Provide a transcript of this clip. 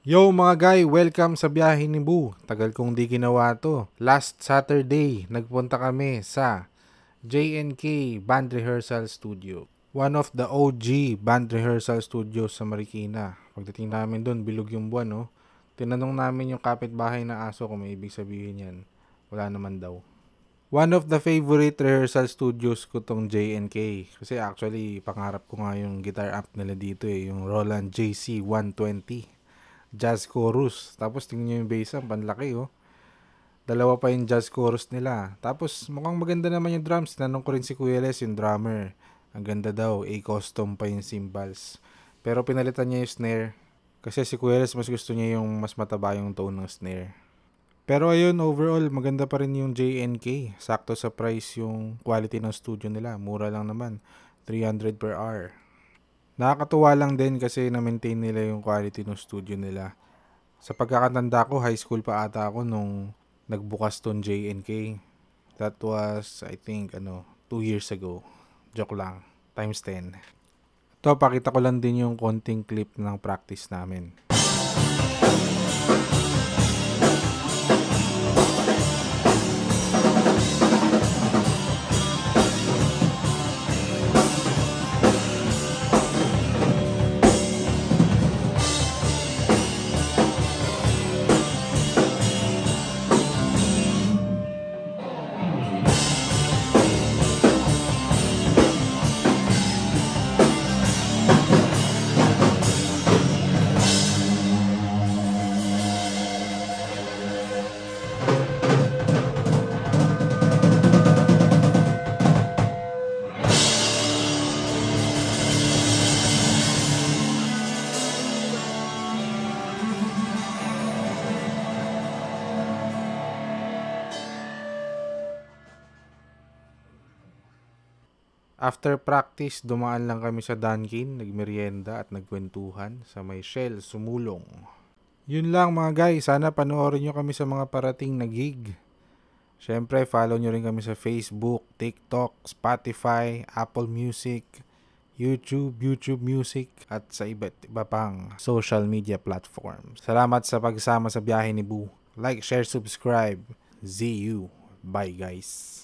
Yo mga guy, welcome sa biyahe ni Boo. Tagal kong di ginawa to. Last Saturday, nagpunta kami sa JNK Band Rehearsal Studio. One of the OG band rehearsal studios sa Marikina. Pagdating namin doon, bilog yung buwan, no? Tinanong namin yung kapitbahay na aso kung may ibig sabihin yan. Wala naman daw. One of the favorite rehearsal studios ko tong JNK. Kasi actually, pangarap ko nga yung guitar amp nila dito yung Roland JC120. Jazz chorus. Tapos tingnan nyo yung bass amp, panlaki Dalawa pa yung jazz chorus nila. Tapos mukhang maganda naman yung drums. Tinanong ko rin si Kuya Les, yung drummer. Ang ganda daw, custom pa yung cymbals. Pero pinalitan niya yung snare. Kasi si Kuya Les mas gusto niya yung mas mataba yung tone ng snare. Pero ayun, overall, maganda pa rin yung JNK. Sakto sa price yung quality ng studio nila. Mura lang naman. 300 per hour. Nakakatuwa lang din kasi na-maintain nila yung quality ng studio nila. Sa pagkakatanda ko, high school pa ata ako nung nagbukas ton JNK. That was, I think, 2 years ago. Joke lang. Times 10. Ito, pakita ko lang din yung konting clip ng practice namin. After practice, dumaan lang kami sa Dunkin, nagmerienda at nagkwentuhan sa may Shell, Sumulong. Yun lang mga guys, sana panoorin nyo kami sa mga parating na gig. Siyempre, follow nyo rin kami sa Facebook, TikTok, Spotify, Apple Music, YouTube Music, at sa iba't iba pang social media platforms. Salamat sa pagsama sa biyahe ni Boo. Like, share, subscribe. See you. Bye guys.